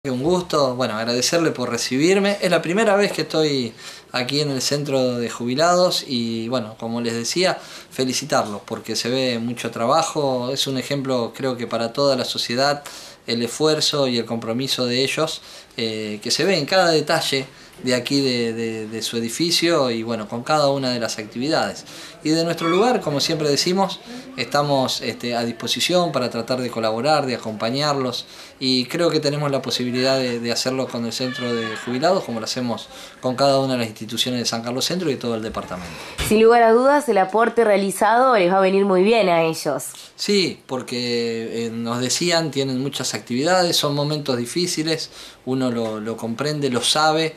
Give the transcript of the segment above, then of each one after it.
Un gusto, bueno, agradecerle por recibirme. Es la primera vez que estoy aquí en el centro de jubilados y bueno, como les decía, felicitarlos porque se ve mucho trabajo. Es un ejemplo, creo que para toda la sociedad, el esfuerzo y el compromiso de ellos, que se ve en cada detalle de aquí de su edificio y bueno, con cada una de las actividades. Y de nuestro lugar, como siempre decimos, estamos a disposición para tratar de colaborar, de acompañarlos, y creo que tenemos la posibilidad de hacerlo con el centro de jubilados como lo hacemos con cada una de las instituciones de San Carlos Centro y todo el departamento. Sin lugar a dudas, el aporte realizado les va a venir muy bien a ellos. Sí, porque nos decían, tienen muchas actividades, son momentos difíciles, uno lo comprende, lo sabe,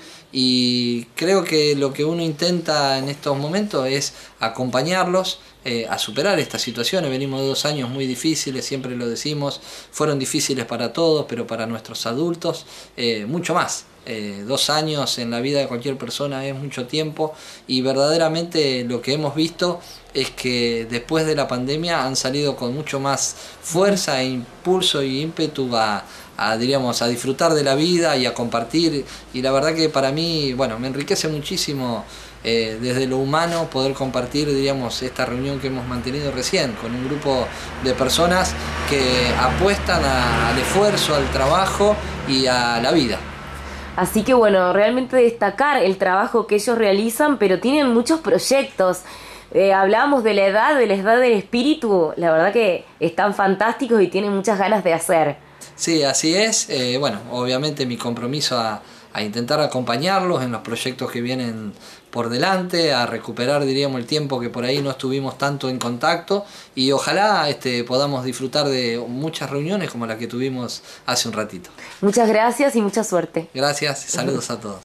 y creo que lo que uno intenta en estos momentos es acompañarlos a superar estas situaciones. Venimos de 2 años muy difíciles, siempre lo decimos, fueron difíciles para todos, pero para nuestros adultos mucho más. 2 años en la vida de cualquier persona es mucho tiempo, y verdaderamente lo que hemos visto es que después de la pandemia han salido con mucho más fuerza e impulso y ímpetu diríamos, a disfrutar de la vida y a compartir, y la verdad que para mí, bueno, me enriquece muchísimo desde lo humano poder compartir, diríamos, esta reunión que hemos mantenido recién con un grupo de personas que apuestan al esfuerzo, al trabajo y a la vida. Así que bueno, realmente destacar el trabajo que ellos realizan, pero tienen muchos proyectos. Hablábamos de la edad del espíritu, la verdad que están fantásticos y tienen muchas ganas de hacer. Sí, así es. Bueno, obviamente mi compromiso a intentar acompañarlos en los proyectos que vienen por delante, a recuperar, diríamos, el tiempo que por ahí no estuvimos tanto en contacto, y ojalá podamos disfrutar de muchas reuniones como la que tuvimos hace un ratito. Muchas gracias y mucha suerte. Gracias, saludos a todos.